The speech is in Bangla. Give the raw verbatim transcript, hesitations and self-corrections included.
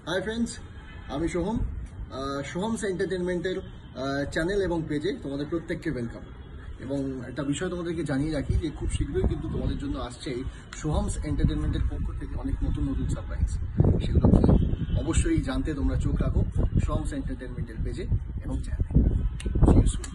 হাই ফ্রেন্ডস, আমি সোহম। সোহমস এন্টারটেনমেন্টের চ্যানেল এবং পেজে তোমাদের প্রত্যেককে ওয়েলকাম। এবং একটা বিষয় তোমাদেরকে জানিয়ে রাখি যে খুব শীঘ্রই কিন্তু তোমাদের জন্য আসছে সোহমস এন্টারটেনমেন্টের পক্ষ থেকে অনেক নতুন নতুন সারপ্রাইজ। সেগুলো কি অবশ্যই জানতে তোমরা চোখ রাখো সোহমস এন্টারটেনমেন্টের পেজে এবং চ্যানেলে।